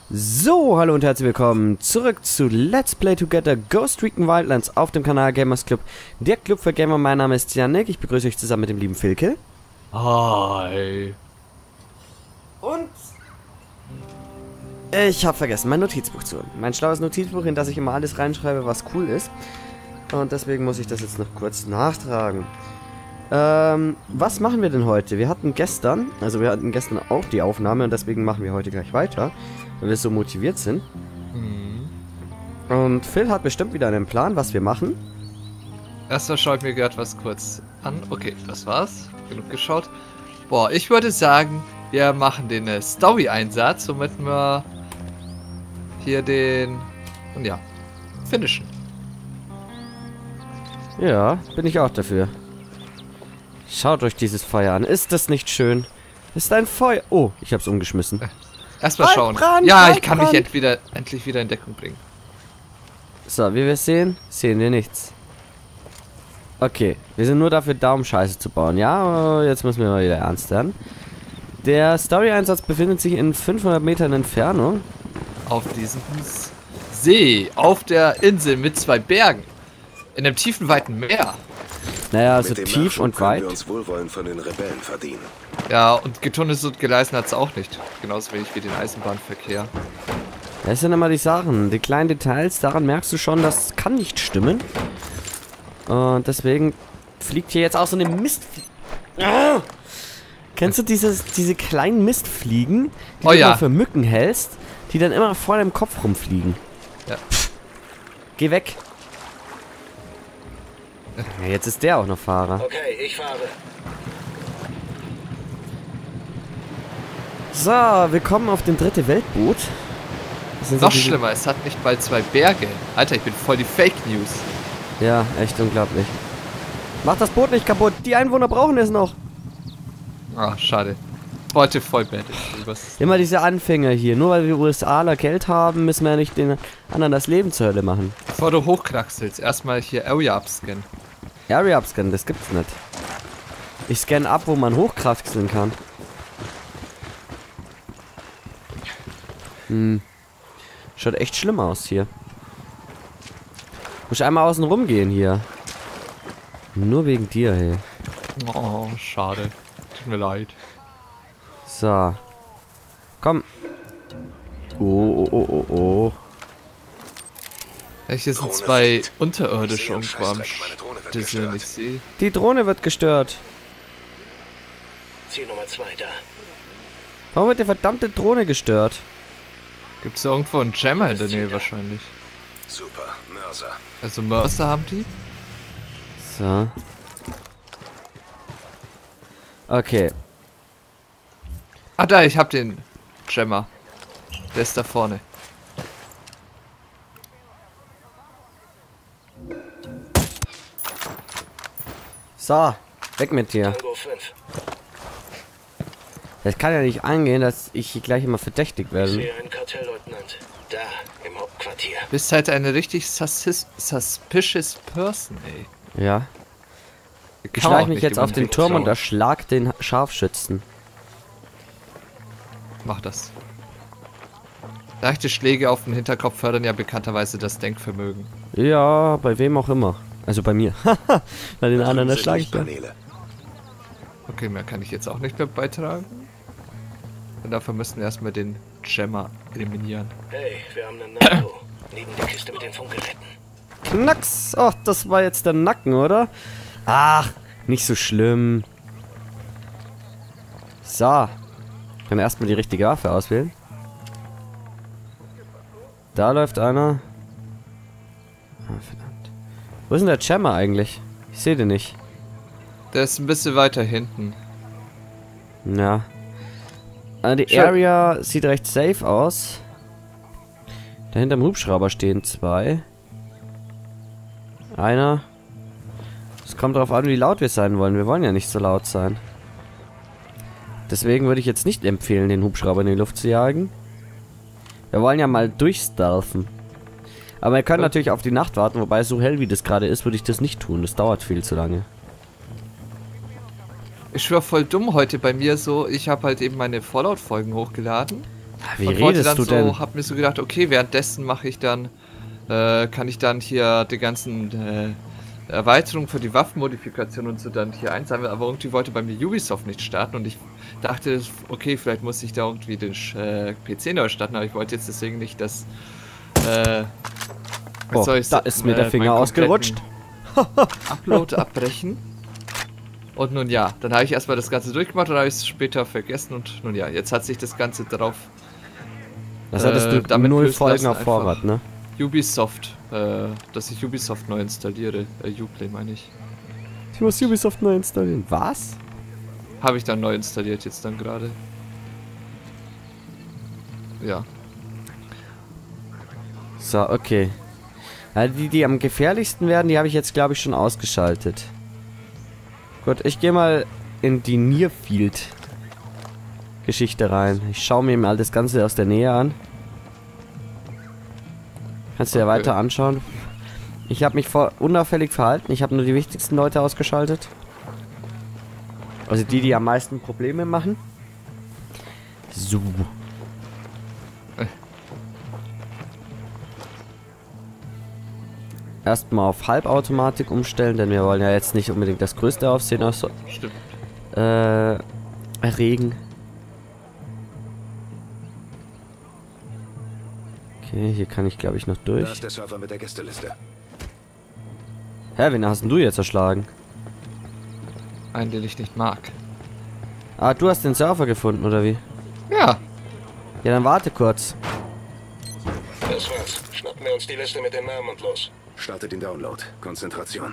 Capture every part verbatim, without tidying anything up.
So, hallo und herzlich willkommen zurück zu Let's Play Together Ghost Recon Wildlands auf dem Kanal Gamers Club, der Club für Gamer. Mein Name ist Yannick, ich begrüße euch zusammen mit dem lieben Filke. Hi. Und ich habe vergessen, mein Notizbuch zu holen. Mein schlaues Notizbuch, in das ich immer alles reinschreibe, was cool ist. Und deswegen muss ich das jetzt noch kurz nachtragen. Ähm, was machen wir denn heute? Wir hatten gestern, also wir hatten gestern auch die Aufnahme und deswegen machen wir heute gleich weiter, weil wir so motiviert sind. Mhm. Und Phil hat bestimmt wieder einen Plan, was wir machen. Erstmal schaue ich mir gerade was kurz an. Okay, das war's. Genug geschaut. Boah, ich würde sagen, wir machen den äh, Story-Einsatz, womit wir hier den, und ja, finishen. Ja, bin ich auch dafür. Schaut euch dieses Feuer an. Ist das nicht schön? Ist ein Feuer... Oh, ich hab's umgeschmissen. Erstmal schauen. Brand, ja, Brand, ich kann Brand. mich entweder, endlich wieder in Deckung bringen. So, wie wir sehen, sehen wir nichts. Okay, wir sind nur dafür da, um Scheiße zu bauen. Ja, jetzt müssen wir mal wieder ernst werden. Der Story-Einsatz befindet sich in fünfhundert Metern Entfernung. Auf diesem See, auf der Insel mit zwei Bergen. In einem tiefen, weiten Meer. Naja, also Mit dem tief Nachschub und können weit. wir uns Wohlwollen von den Rebellen verdienen. Ja, und Getunnes und Gleisen hat es auch nicht. Genauso wenig wie den Eisenbahnverkehr. Das sind immer die Sachen. Die kleinen Details, daran merkst du schon, das kann nicht stimmen. Und deswegen fliegt hier jetzt auch so eine Mist... Ah! Kennst du dieses, diese kleinen Mistfliegen, die Oh du ja. immer für Mücken hältst, die dann immer vor deinem Kopf rumfliegen? Ja. Pff. Geh weg. Ja, jetzt ist der auch noch Fahrer. Okay, ich fahre. So, willkommen auf dem dritte Weltboot. Das sind so Noch diese- schlimmer, es hat nicht mal zwei Berge. Alter, ich bin voll die Fake News. Ja, echt unglaublich. Mach das Boot nicht kaputt. Die Einwohner brauchen es noch. Ah, schade. Heute voll bad. Immer diese Anfänger hier. Nur weil wir USAler Geld haben, müssen wir ja nicht den anderen das Leben zur Hölle machen. Bevor du hochkraxelst, erstmal hier Area abscannen. Area abscannen, das gibt's nicht. Ich scanne ab, wo man hochkraxeln kann. Hm. Schaut echt schlimm aus hier. Muss ich einmal außen rumgehen hier. Nur wegen dir, hey. Oh, schade. Tut mir leid. So. Komm. Oh, oh, oh, oh, oh. Ja, hier sind Drohne zwei fliegt. unterirdische Ich sehe irgendwo am Scheißdreck, meine Drohne wird Disney, gestört. ich sehe. Die Drohne wird gestört. Ziel Nummer zwei da. Warum wird die verdammte Drohne gestört? Gibt es irgendwo einen Jammer in der Nähe wahrscheinlich? Super, Mörser. Also Mörser haben die? So. Okay. Ah, da, ich hab den Jammer. Der ist da vorne. So. Weg mit dir. Tango fünf. Das kann ja nicht angehen, dass ich hier gleich immer verdächtigt Ich werde. sehe einen Kartellleutnant. Da, im Hauptquartier. Bist halt eine richtig sus suspicious person, ey. Ja. Ich Kann man auch schleiche mich nicht jetzt über auf den Weg Turm und trauen. erschlag den Scharfschützen. Mach das. Leichte Schläge auf den Hinterkopf fördern ja bekannterweise das Denkvermögen. Ja, bei wem auch immer. Also bei mir. Bei den anderen Sind erschlage ich dann. Lichtpaneele. Okay, mehr kann ich jetzt auch nicht mehr beitragen. Und dafür müssen wir erstmal den Jammer eliminieren. Hey, wir haben einen Narko. Neben der Kiste mit den Funkgeräten. Knacks! Ach, das war jetzt der Nacken, oder? Ach, nicht so schlimm. So. Können wir erstmal die richtige Waffe auswählen. Da läuft einer. Ah, verdammt. Wo ist denn der Jammer eigentlich? Ich sehe den nicht. Der ist ein bisschen weiter hinten. Ja. Ah, die Schön. Area sieht recht safe aus. Dahinter im Hubschrauber stehen zwei. Einer. Es kommt darauf an, wie laut wir sein wollen. Wir wollen ja nicht so laut sein. Deswegen würde ich jetzt nicht empfehlen, den Hubschrauber in die Luft zu jagen. Wir wollen ja mal durchstealthen. Aber wir können Ja. natürlich auf die Nacht warten, wobei so hell wie das gerade ist, würde ich das nicht tun. Das dauert viel zu lange. Ich schwör voll dumm heute bei mir so. Ich habe halt eben meine Fallout-Folgen hochgeladen. Wie und wollte redest dann du so, denn? hab mir so gedacht, okay, währenddessen mache ich dann, äh, kann ich dann hier die ganzen äh, Erweiterungen für die Waffenmodifikation und so dann hier einsammeln, aber irgendwie wollte bei mir Ubisoft nicht starten und ich dachte, okay, vielleicht muss ich da irgendwie den äh, P C neu starten, aber ich wollte jetzt deswegen nicht, dass äh, Oh, soll ich da so- ist mir äh, der Finger meinen ausgerutscht. Upload abbrechen. Und nun ja, dann habe ich erstmal das Ganze durchgemacht und habe ich es später vergessen und nun ja, jetzt hat sich das Ganze darauf Das hattest äh, du damit null lösen Folgen lassen, auf Vorrat, einfach. ne? Ubisoft, äh, dass ich Ubisoft neu installiere. Äh, Uplay meine ich. Ich muss Ubisoft neu installieren. Was? Habe ich dann neu installiert jetzt dann gerade. Ja. So, okay. Also die, die am gefährlichsten werden, die habe ich jetzt, glaube ich, schon ausgeschaltet. Gut, ich gehe mal in die Nearfield-Geschichte rein. Ich schaue mir mal das Ganze aus der Nähe an. Kannst du ja Okay. weiter anschauen. Ich habe mich vor unauffällig verhalten. Ich habe nur die wichtigsten Leute ausgeschaltet. Also die, die am meisten Probleme machen. So. Erstmal auf Halbautomatik umstellen, denn wir wollen ja jetzt nicht unbedingt das größte Aufsehen aus Stimmt. äh, erregen. Okay, hier kann ich glaube ich noch Da durch. ist der Server mit der Gästeliste. Hä, wen hast denn du jetzt erschlagen? Einen, den ich nicht mag. Ah, du hast den Surfer gefunden, oder wie? Ja. Ja, dann warte kurz. Das war's. Schnappen wir uns die Liste mit den Namen und los. Starte den Download. Konzentration.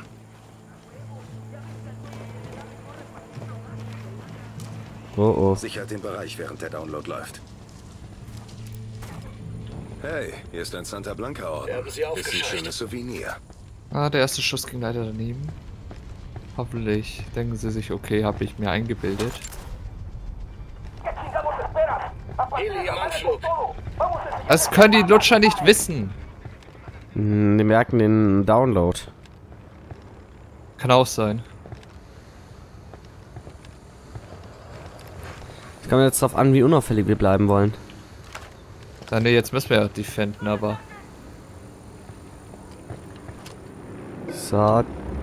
Oh oh. Sichert den Bereich, während der Download läuft. Hey, hier ist ein Santa Blanca Orden. Wir haben sie Ist ein aufgescheucht. schönes Souvenir. Ah, der erste Schuss ging leider daneben. Hoffentlich denken sie sich, okay, habe ich mir eingebildet. Heli im Anflug. Das können die Lutscher nicht wissen. Hm, die merken den Download. Kann auch sein. Es kommt jetzt drauf an, wie unauffällig wir bleiben wollen. Ja, ne, jetzt müssen wir ja defenden, aber... So.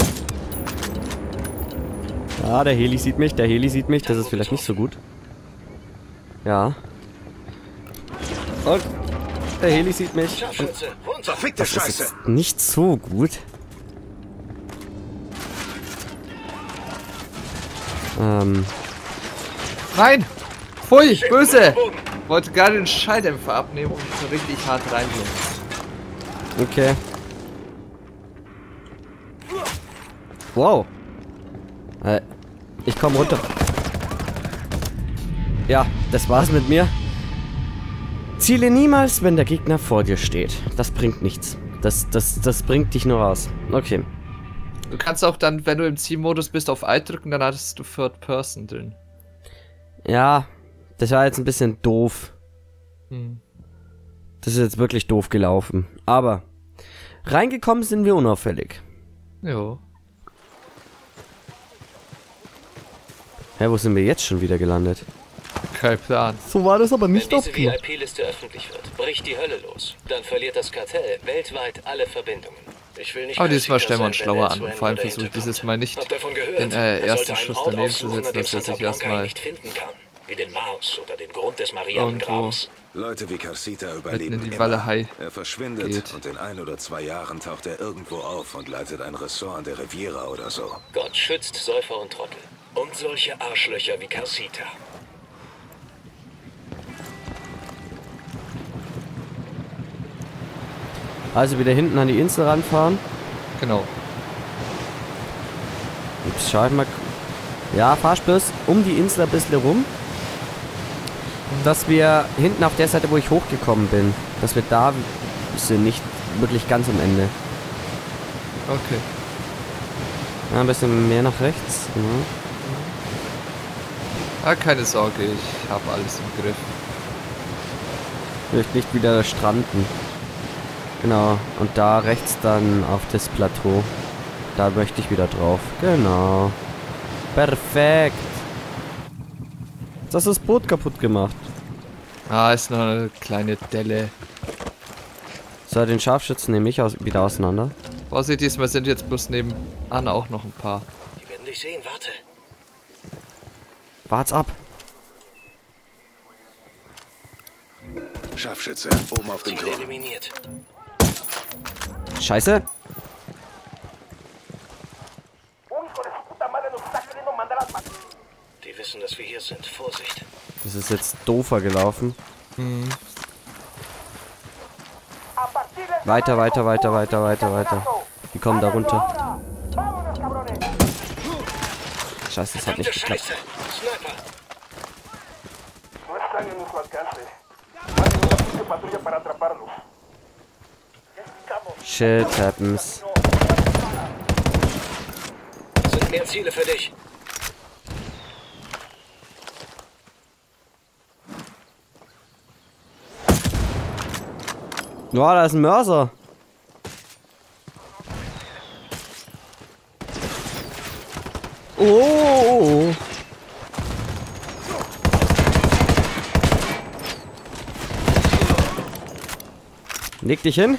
Ja, der Heli sieht mich, der Heli sieht mich. Das ist vielleicht nicht so gut. Ja. Und der Heli sieht mich. Und Scharfschütze. Runter. Verfickte das ist Scheiße! jetzt nicht so gut. Ähm, Nein! Pfui, böse! Wollte gerade den Schalldämpfer abnehmen und so richtig hart reinbringen. okay. Wow. Äh, ich komme runter. Ja, das war's mit mir. Ziele niemals, wenn der Gegner vor dir steht. Das bringt nichts. Das, das, das bringt dich nur raus. Okay. Du kannst auch dann, wenn du im Zielmodus bist, auf Alt drücken, dann hattest du Third Person drin. Ja, das war jetzt ein bisschen doof. Hm. Das ist jetzt wirklich doof gelaufen. Aber reingekommen sind wir unauffällig. Jo. Hä, wo sind wir jetzt schon wieder gelandet? Kein Plan. So war das aber Wenn diese V I P-Liste öffentlich wird, bricht die Hölle los. Dann verliert das Kartell weltweit alle Verbindungen. Ich will nicht Aber dieses Mal Klassiker stellen wir uns sein, wenn schlauer der an. zu Und Ende vor allem oder versuche ich hinterkommt. dieses Mal nicht Hab davon gehört. den äh, Er ersten sollte einen Schuss Ort daneben zu aufsuchen, setzen, an dem dass er Santa sich Blanca ihn erstmal nicht finden kann. Wie den Mars oder den Grund des irgendwo Marianengrabens. Leute wie Carcita mitten überleben in die immer. Walachei Er verschwindet geht. und in ein oder zwei Jahren taucht er irgendwo auf und leitet ein Ressort an der Riviera oder so. Gott schützt Säufer und Trottel. Und solche Arschlöcher wie Carcita. Also wieder hinten an die Insel ranfahren. Genau. Jetzt schau ich mal. Ja, fahr bloß um die Insel ein bisschen rum. Dass wir hinten auf der Seite, wo ich hochgekommen bin, dass wir da sind, nicht wirklich ganz am Ende. Okay. Ja, ein bisschen mehr nach rechts. Ja. Ah, keine Sorge, ich habe alles im Griff. Ich möchte nicht wieder stranden. Genau. Und da rechts dann auf das Plateau. Da möchte ich wieder drauf. Genau. Perfekt. Jetzt hast du das Boot kaputt gemacht. Ah, ist noch eine kleine Delle. So, den Scharfschützen nehme ich aus wieder auseinander. Vorsicht, diesmal sind jetzt bloß nebenan auch noch ein paar. Die werden dich sehen, warte. Wart's ab. Scharfschütze, oben auf dem Ziel Turm. eliminiert. Scheiße. Die wissen, dass wir hier sind. Vorsicht. Das ist jetzt doofer gelaufen. Hm. Weiter, weiter, weiter, weiter, weiter, weiter. Die kommen da runter. Scheiße, das hat nicht geklappt. Scheiße. Sniper. Shit happens. Sind mehr Ziele für dich. Ja, da ist ein Mörser. Oh. Leg dich hin.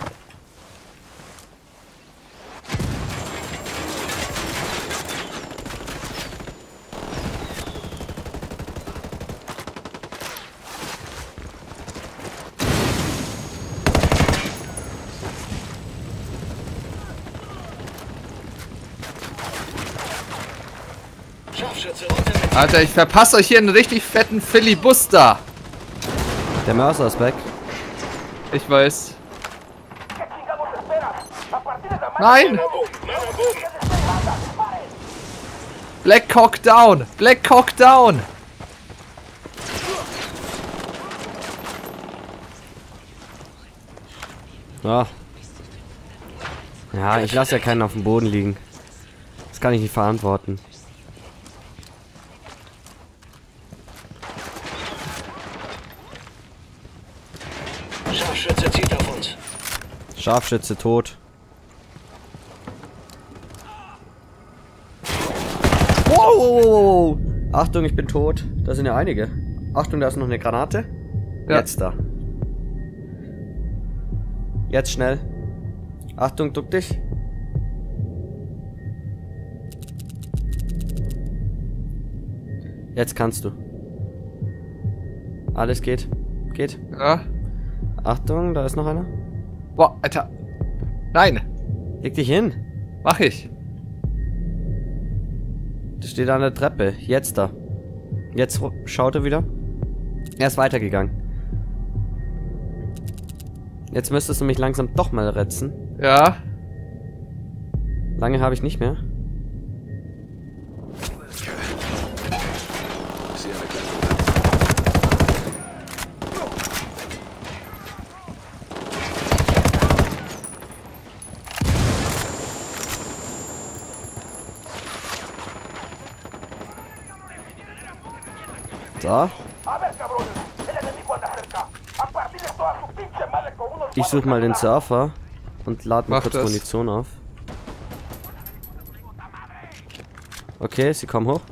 Scharfschütze runter mit. Alter, ich verpasse euch hier einen richtig fetten Filibuster. Der Mörser ist weg. Ich weiß. Nein! Black Cock down! Black Cock down! Ja. Ja, ich lasse ja keinen auf dem Boden liegen. Das kann ich nicht verantworten. Scharfschütze zieht auf uns. Scharfschütze tot. Wow, wow, wow, wow. Achtung, ich bin tot. Da sind ja einige. Achtung, da ist noch eine Granate. Ja. Jetzt da. Jetzt schnell. Achtung, duck dich. Jetzt kannst du. Alles geht. Geht. Ja. Achtung, da ist noch einer. Boah, Alter. Nein! Leg dich hin. Mach ich. Das steht an der Treppe. Jetzt da. Jetzt schaut er wieder. Er ist weitergegangen. Jetzt müsstest du mich langsam doch mal retzen. Ja. Lange habe ich nicht mehr. So. Ich suche mal den Surfer und lade mal Mach kurz das. Munition auf. Okay, sie kommen hoch.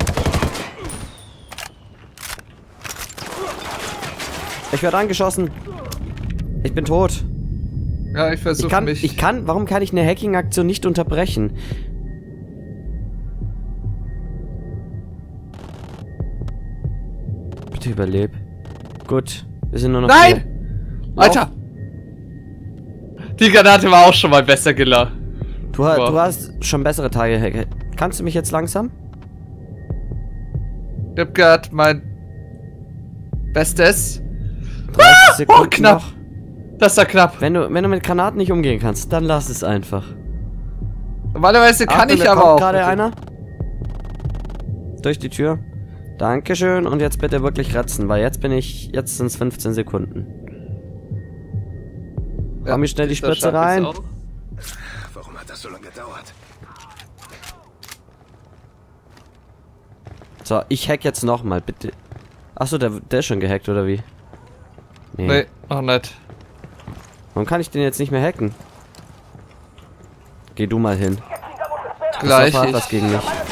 Ich werde angeschossen. Ich bin tot. Ja, ich Ich versuche kann, mich. ich kann, warum kann ich eine Hacking-Aktion nicht unterbrechen? Bitte überleb. Gut, wir sind nur noch Nein! vier. Alter! Die Granate war auch schon mal besser gelaufen. Du, ha- Wow. du hast schon bessere Tage. Hack- Kannst du mich jetzt langsam? Ich hab grad mein Bestes. dreißig Sekunden Oh, knapp. noch. Das war knapp. Wenn du, wenn du mit Granaten nicht umgehen kannst, dann lass es einfach. Normalerweise kann Achtung, ich da aber kommt auch. gerade einer. Durch die Tür. Dankeschön. Und jetzt bitte wirklich retzen, weil jetzt bin ich. Jetzt sind es fünfzehn Sekunden. Ja, Komm mir schnell die das Spritze schaff ich's rein. auch. Warum hat das so lange gedauert? So, ich hack jetzt nochmal, bitte. Achso, der, der ist schon gehackt, oder wie? Nee, noch nicht. Warum kann ich den jetzt nicht mehr hacken? Geh du mal hin. Gleich. Das hat Ich, was gegen mich.